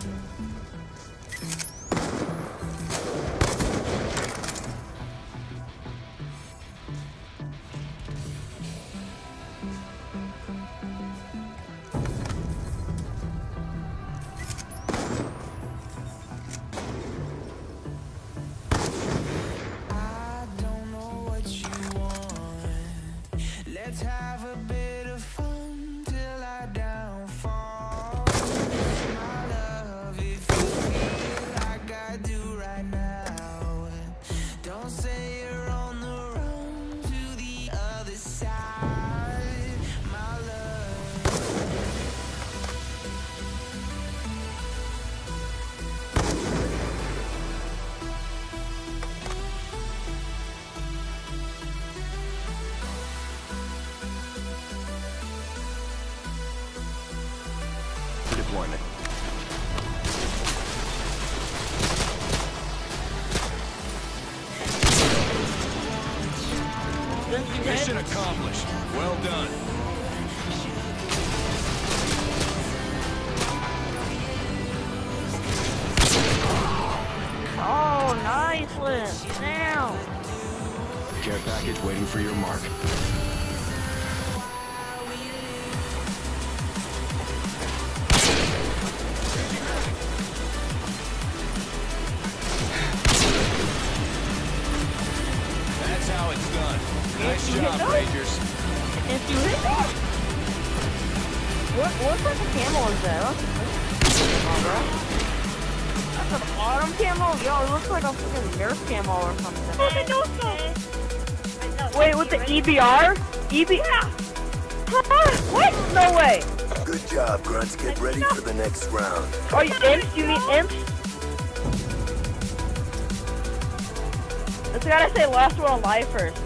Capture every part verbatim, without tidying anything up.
Let's have a bit of fun till I downfall. My love, if you feel like I do right now, don't say you're on the run to the other side. My deployment. Mission accomplished. Well done. Oh, nice lift. Damn. Care package waiting for your mark. That's how it's done. Nice you job, hit Rangers. If you hit that? What, what type of camo is that? That's a bottom camo? Yo, it looks like a fucking Nerf camo or something. Wait, with the E B R? E B R? Huh? What? No way. Good job, Grunts. Get ready for the next round. Are you imps? You mean imps? Let's gotta say last one alive first.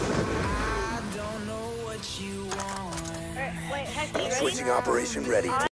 Switching operation ready.